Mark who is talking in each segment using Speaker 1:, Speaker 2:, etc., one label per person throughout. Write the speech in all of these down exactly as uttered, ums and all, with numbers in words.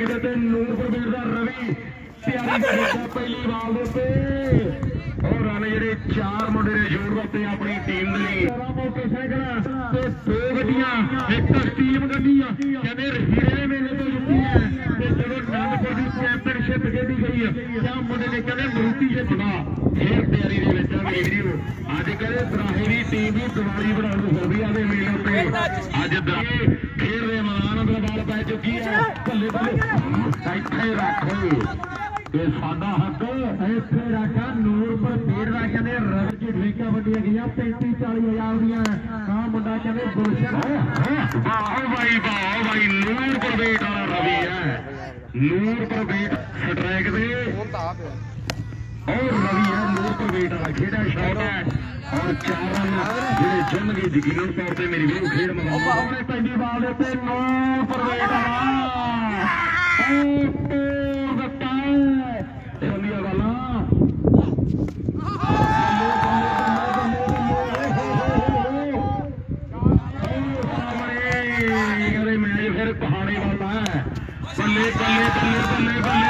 Speaker 1: कहते नूरपुरबेट का रवि तैयारी पहली बाल और रन जे चार मुंडे ने जोड़ दिते अपनी टीम मोटरसाइकिल दो गड्डियां एक स्टीम गड्डी कहते हीरे मेले तो जुटी है जो नंदपुर की चैंपियनशिप खेली गई है क्या मुंडे ने कहते मरूती से बना फिर तैयारी वीडियो अज कहते दराहे की टीम भी दिवाली बनाने होबिया के मेले पे अज दराहे खेल रहे मैदान में बाल पै चुकी है भले भले इत्थे रखो साडा हक इत्थे रखा नूरपुरबेट का कहते रन की ढेका वड्डियां गई पैंती चाली हजार दियां आ मुंडा कहते गुलशन वाह भाई वाह भाई नूरपुरबेट वाला रवि है नूरपुरबेट स्ट्राइक दे और रवि है नूरपुरबेट वाला खेड़ा शॉट है और चार रन जेडे जिम गए यकीनन तौर पर मेरी भी खेड मंगाऊंगा पहली बाल पे नूरपुरबेट वाला पहाड़ी वाला है बल्ले बल्ले बल्ले बल्ले बल्ले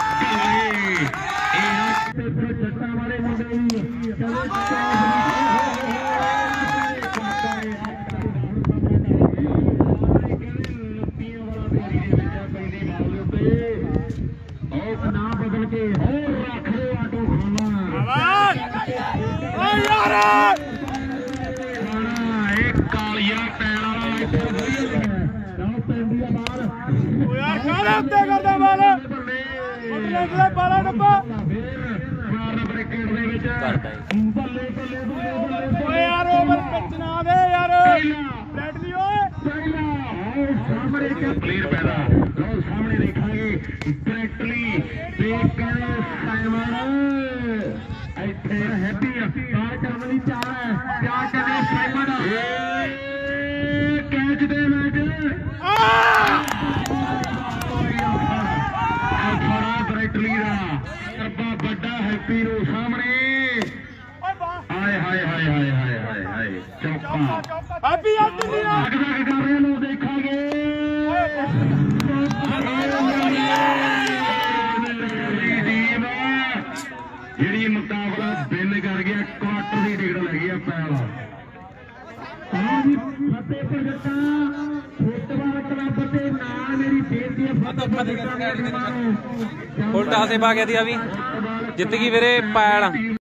Speaker 1: बल्ले जट्टा वाले मुंडे ना बदल के रख लो आटो खाना एक कालिया पैर प्लेयर पैदा सामने देखांगे हैप्पी प्यार करने की चाह है प्यार करने साइमन कैच दे मैच बड़ा हैप्पी नो सामने हाय हाय हाय हाय हाय हाय हाय चौका कर रहे लोग देखांगे जी मुकाबला बिन कर गया क्वार्टर की टिकट लगी है पैल फतेहपुर जट्टा फुटबाल क्लब के नाल मेरी बेनती है
Speaker 2: उल्टा से पा गया थी अभी जित गई मेरे पैल।